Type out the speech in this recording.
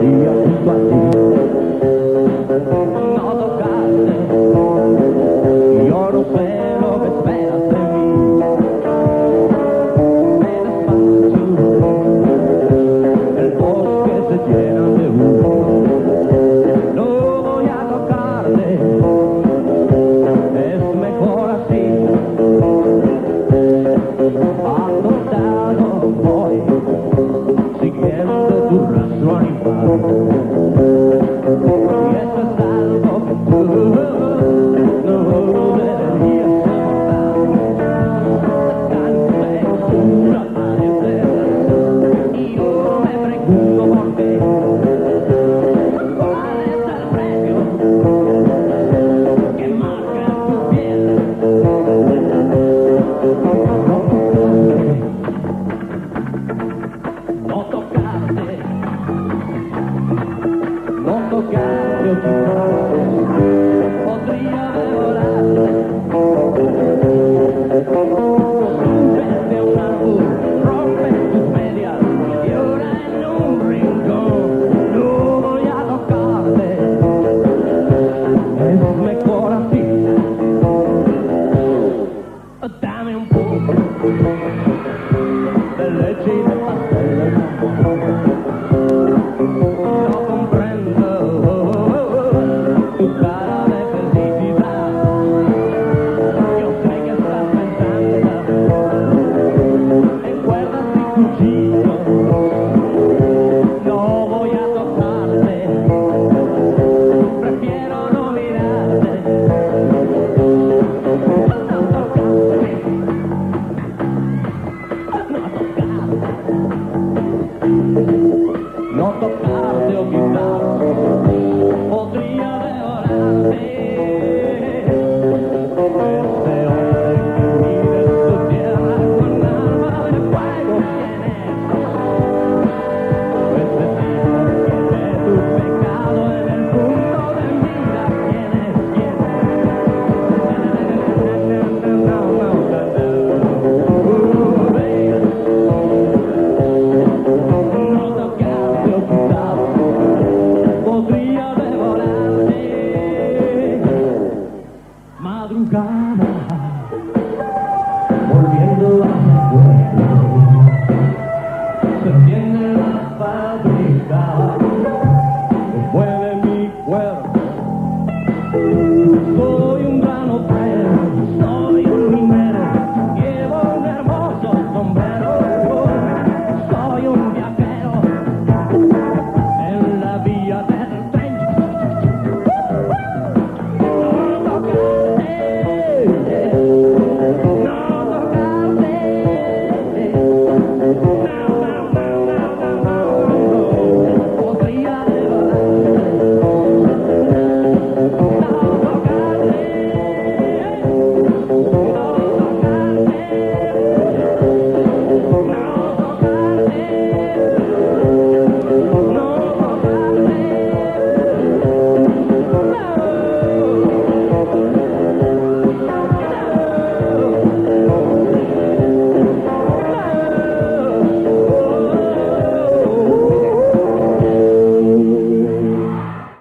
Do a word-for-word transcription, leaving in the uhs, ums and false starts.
y junto a ti. No tocarte, yo no sé lo que esperas de mí. Me despacho, el bosque se llena de humo. No voy a tocarte, es mejor así. Adoptado voy, siguiendo tu rastro animal. Y eso es algo que tú no deberías notar. Tan segura pareces, y yo me pregunto por qué. ¿Cuál es el premio que marca tu piel? No tocarte, no tocarte o quizás podría devorarte. Súbete a un árbol, rompe tus medias y llora en un rincón. No voy a tocarte, es mejor así. Dame